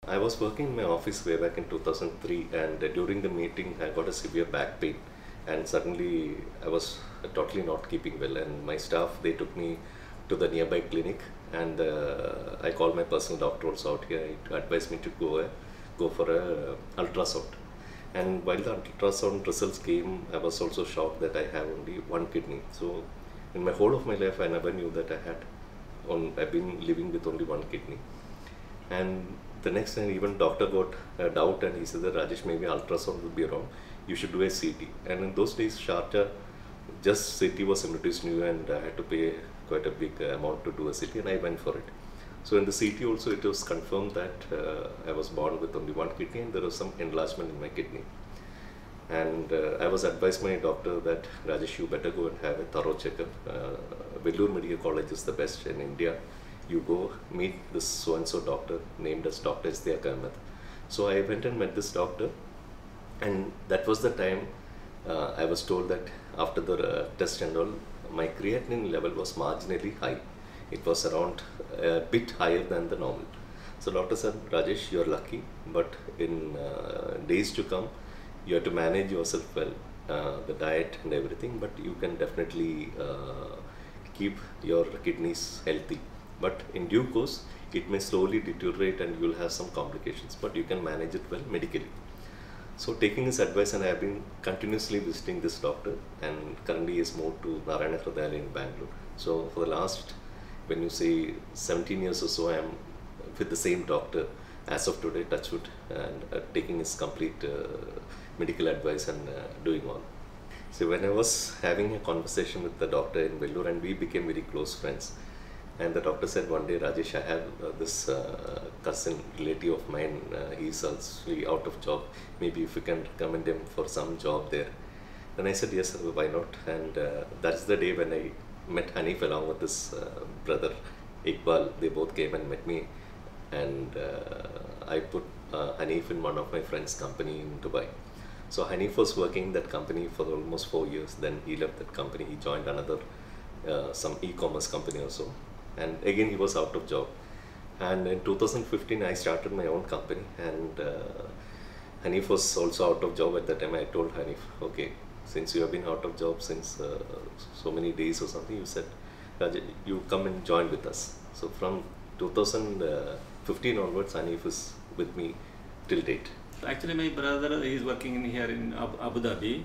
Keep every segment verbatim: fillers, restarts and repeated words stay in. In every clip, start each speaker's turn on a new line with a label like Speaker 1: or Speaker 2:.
Speaker 1: I was working in my office way back in two thousand three, and uh, during the meeting I got a severe back pain, and suddenly I was totally not keeping well, and my staff, they took me to the nearby clinic, and uh, I called my personal doctor also out here. He advised me to go uh, go for a uh, ultrasound. And while the ultrasound results came, I was also shocked that I have only one kidney. So in my whole of my life, I never knew that I had on I've been living with only one kidney. And the next time, even doctor got a doubt, and he said that Rajesh, maybe ultrasound will be wrong. You should do a C T. And in those days, Sharjah, just C T was introduced new, and I had to pay quite a big uh, amount to do a C T, and I went for it. So in the C T also, it was confirmed that uh, I was born with only one kidney, and there was some enlargement in my kidney. And uh, I was advised by my doctor that Rajesh, you better go and have a thorough checkup. Uh, Vellore Medical College is the best in India. You go meet this so-and-so doctor named as Doctor Ishtiaq Ahmed. So I went and met this doctor, and that was the time uh, I was told that after the uh, test and all, my creatinine level was marginally high. It was around a bit higher than the normal. So doctor said, Rajesh, you're lucky, but in uh, days to come, you have to manage yourself well, uh, the diet and everything, but you can definitely uh, keep your kidneys healthy. But in due course, it may slowly deteriorate and you'll have some complications, but you can manage it well medically. So taking his advice, and I have been continuously visiting this doctor, and currently he has moved to Narayana Hrudayalaya in Bangalore. So for the last, when you say seventeen years or so, I am with the same doctor as of today, touchwood, and uh, taking his complete uh, medical advice and uh, doing all. So when I was having a conversation with the doctor in Vellore, and we became very close friends, and the doctor said one day, Rajesh, I have uh, this uh, cousin relative of mine, uh, he's also out of job, maybe if you can recommend him for some job there. And I said, yes sir, why not? And uh, that's the day when I met Hanif along with his uh, brother Iqbal. They both came and met me, and uh, I put uh, Hanif in one of my friend's company in Dubai. So Hanif was working in that company for almost four years. Then he left that company. He joined another uh, some e-commerce company also, and again he was out of job. And in two thousand fifteen, I started my own company, and uh, Hanif was also out of job at that time. I told Hanif, okay, since you have been out of job since uh, so many days or something, you said, Rajat, you come and join with us. So from two thousand fifteen onwards, Hanif is with me till date.
Speaker 2: Actually, my brother is working in here in Abu Dhabi.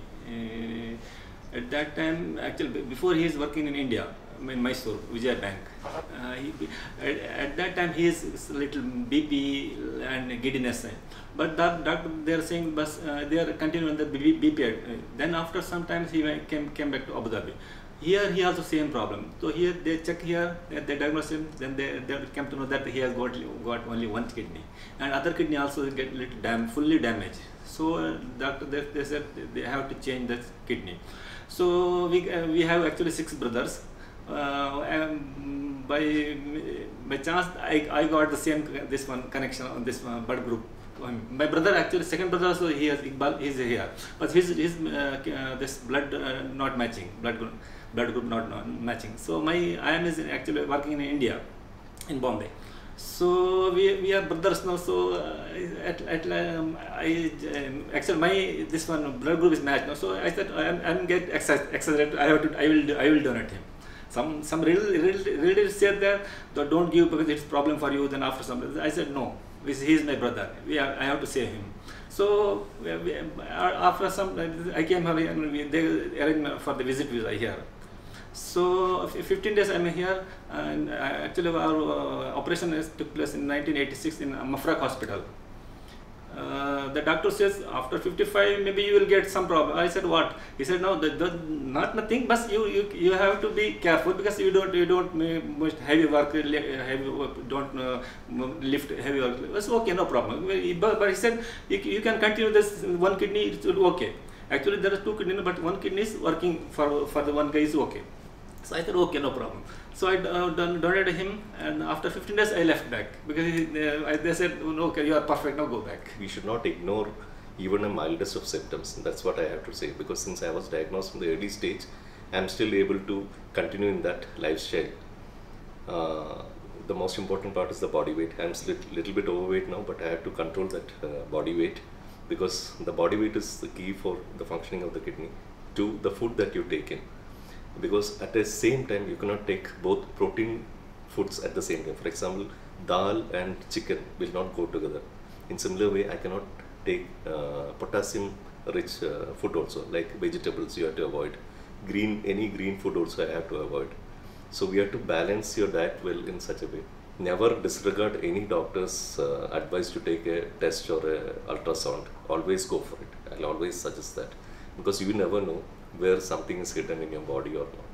Speaker 2: Uh, at that time, actually, before he is working in India, in Mysore, Vijay Bank. Uh, he, at, at that time, he is a little B P and giddiness. But that, that they are saying, but uh, they are continuing the B P. Then after some time, he went, came came back to Abu Dhabi. Here he has the same problem. So here they check here, they diagnose him, then they, they came to know that he has got got only one kidney, and other kidney also get little dam fully damaged. So uh, doctor they, they said they have to change the kidney. So we uh, we have actually six brothers. Uh, and by by chance I, I got the same this one connection on this uh, blood group. My brother, actually second brother also, he has Iqbal, he is here, but his his uh, uh, this blood uh, not matching, blood group, blood group not, not matching. So my I am is actually working in India, in Bombay. So we we are brothers now. So uh, at at um, I um, actually my this one blood group is matched now. So I said I am I am get accelerated. I have to I will I will donate him. Some some relatives said that don't give because it's problem for you. Then after some, I said no. He is my brother. We are, I have to save him. So we, we, after some, I came here and we, they arranged for the visit visa here. So fifteen days I'm here, and actually our uh, operation took place in nineteen eighty-six in Mafraq Hospital. Uh, the doctor says after fifty-five maybe you will get some problem. I said what? He said no, the, the, not nothing, but you, you you have to be careful because you don't you don't much heavy work, heavy work, don't uh, lift heavy work. It's okay, no problem. But, but he said you, you can continue this one kidney, it's okay. Actually there are two kidneys, but one kidney is working for for the one guy is okay. So I said okay, no problem. So I uh, donated him, and after fifteen days I left back because he, uh, they said, oh, okay, you are perfect, now go back.
Speaker 1: We should not ignore even the mildest of symptoms. That's what I have to say, because since I was diagnosed in the early stage, I am still able to continue in that lifestyle. Uh, the most important part is the body weight. I'm a little bit overweight now, but I have to control that uh, body weight, because the body weight is the key for the functioning of the kidney to the food that you take in. Because at the same time, you cannot take both protein foods at the same time. For example, dal and chicken will not go together. In similar way, I cannot take uh, potassium rich uh, food also, like vegetables you have to avoid. Green, any green food also I have to avoid. So we have to balance your diet well in such a way. Never disregard any doctor's uh, advice to take a test or a ultrasound. Always go for it. I'll always suggest that, because you never know where something is hidden in your body or not.